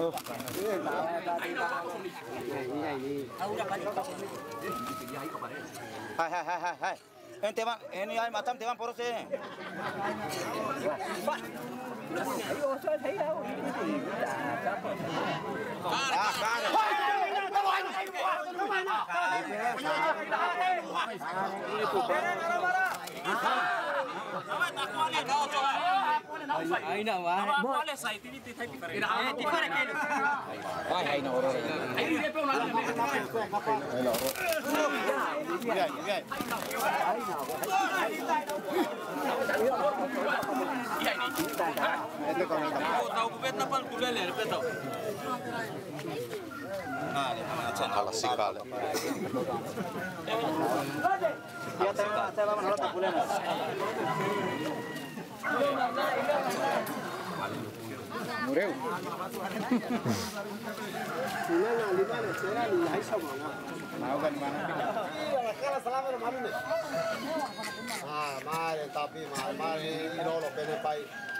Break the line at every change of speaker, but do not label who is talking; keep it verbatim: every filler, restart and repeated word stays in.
Oh. Hai hai hai hai hai. Ini teman, ini ai macam teman poros ini.
Ai nào mà. Boleh saya ini titai tipe. Eh tipe lagi. Wah, ai nào rồi. Ai dia pe orang. Ai nào rồi. Iya, iya. Ai nào. Iya ini. Itu kau ni. Tahu kupet apa kuliah le, kupet tahu.
Nah, ini macam kalah sikal.
Dia tengah tengah mana tak boleh.
Mureu.
Sila na lima na sila ni hai sama na.
Mau kan mana?
Iya, kalau selama malu ni. Ah, mare tapi mare mare ilo lo pene pai.